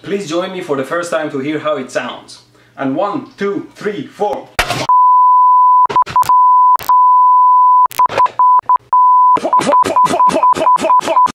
Please join me for the first time to hear how it sounds. And 1, 2, 3, 4.